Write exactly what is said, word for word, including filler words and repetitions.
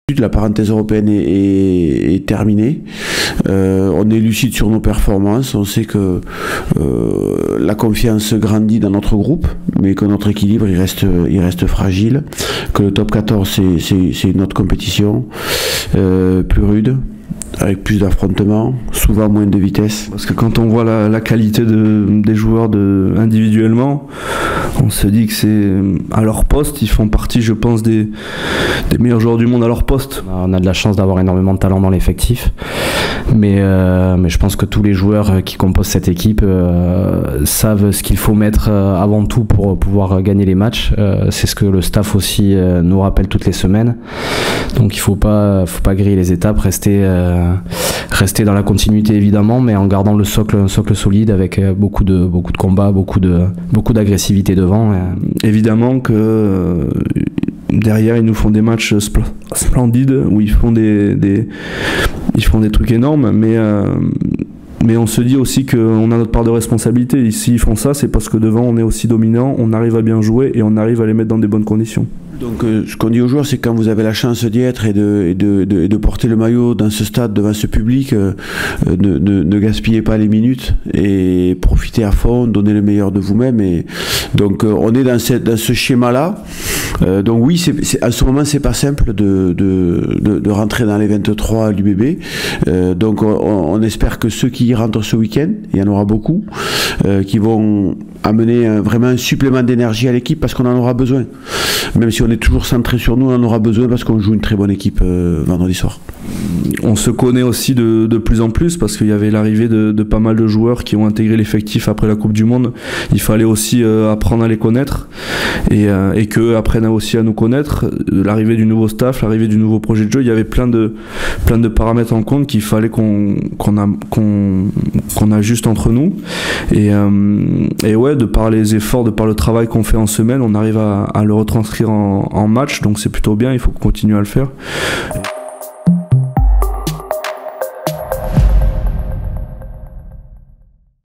La parenthèse européenne est, est, est terminée. Euh, on est lucide sur nos performances. On sait que euh, la confiance grandit dans notre groupe, mais que notre équilibre il reste, il reste fragile. Que le top quatorze c'est une autre compétition euh, plus rude, avec plus d'affrontements, souvent moins de vitesse. Parce que quand on voit la, la qualité de, des joueurs de, individuellement, on se dit que c'est à leur poste, ils font partie, je pense, des, des meilleurs joueurs du monde à leur poste. On a de la chance d'avoir énormément de talent dans l'effectif, mais, euh, mais je pense que tous les joueurs qui composent cette équipe euh, savent ce qu'il faut mettre avant tout pour pouvoir gagner les matchs. Euh, c'est ce que le staff aussi euh, nous rappelle toutes les semaines. Donc il ne faut pas, faut pas griller les étapes, rester... Euh, rester dans la continuité évidemment, mais en gardant le socle, un socle solide avec beaucoup de, beaucoup de combats, beaucoup de, beaucoup d'agressivité devant. Évidemment que euh, derrière ils nous font des matchs spl splendides où ils font des, des, ils font des trucs énormes, mais euh, mais on se dit aussi qu'on a notre part de responsabilité. Et s'ils font ça, c'est parce que devant on est aussi dominant, on arrive à bien jouer et on arrive à les mettre dans des bonnes conditions. Donc euh, ce qu'on dit aux joueurs, c'est que quand vous avez la chance d'y être et de, et, de, de, et de porter le maillot dans ce stade, devant ce public, euh, ne, ne, ne gaspillez pas les minutes et profitez à fond, donnez le meilleur de vous-même. Et donc euh, on est dans, cette, dans ce schéma-là. Euh, donc oui, c'est, c'est, à ce moment, c'est pas simple de, de, de, de rentrer dans les vingt-trois à l'U B B. Euh, donc on, on espère que ceux qui y rentrent ce week-end, il y en aura beaucoup, euh, qui vont amener un, vraiment un supplément d'énergie à l'équipe parce qu'on en aura besoin. Même si on est toujours centré sur nous, on en aura besoin parce qu'on joue une très bonne équipe euh, vendredi soir. On se connaît aussi de, de plus en plus parce qu'il y avait l'arrivée de, de pas mal de joueurs qui ont intégré l'effectif après la Coupe du Monde. Il fallait aussi euh, apprendre à les connaître et, euh, et qu'eux apprennent aussi à nous connaître. L'arrivée du nouveau staff, l'arrivée du nouveau projet de jeu, il y avait plein de, plein de paramètres en compte qu'il fallait qu'on qu'on a, qu'on, qu'on ajuste entre nous. Et, euh, et ouais, de par les efforts, de par le travail qu'on fait en semaine, on arrive à, à le retranscrire en, en match, donc c'est plutôt bien, il faut continuer à le faire.